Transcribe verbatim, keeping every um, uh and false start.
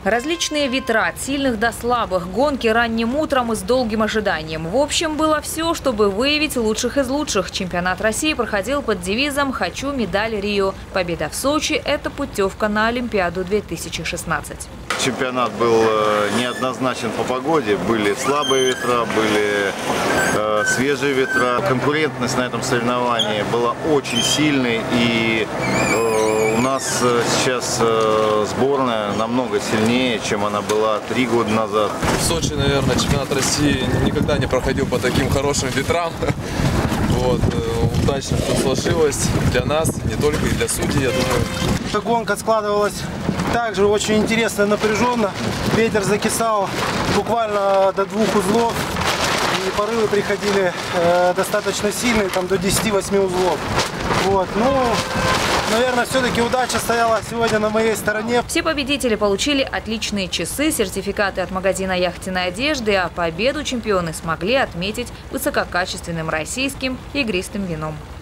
Различные ветра, от сильных до слабых, гонки ранним утром и с долгим ожиданием. В общем, было все, чтобы выявить лучших из лучших. Чемпионат России проходил под девизом «Хочу медаль Рио». Победа в Сочи – это путевка на Олимпиаду две тысячи шестнадцать. Чемпионат был неоднозначен по погоде. Были слабые ветра, были э, свежие ветра. Конкурентность на этом соревновании была очень сильной. И э, у нас сейчас э, сборная намного сильнее, чем она была три года назад. В Сочи, наверное, чемпионат России никогда не проходил по таким хорошим ветрам. Вот, удачно все сложилось для нас, не только и для судей, я думаю. Эта гонка складывалась также очень интересно, напряженно. Ветер закисал буквально до двух узлов. И порывы приходили э, достаточно сильные, там до десяти-восьми узлов. Вот, ну, наверное, все-таки удача стояла сегодня на моей стороне. Все победители получили отличные часы, сертификаты от магазина яхтенной одежды, а победу чемпионы смогли отметить высококачественным российским игристым вином.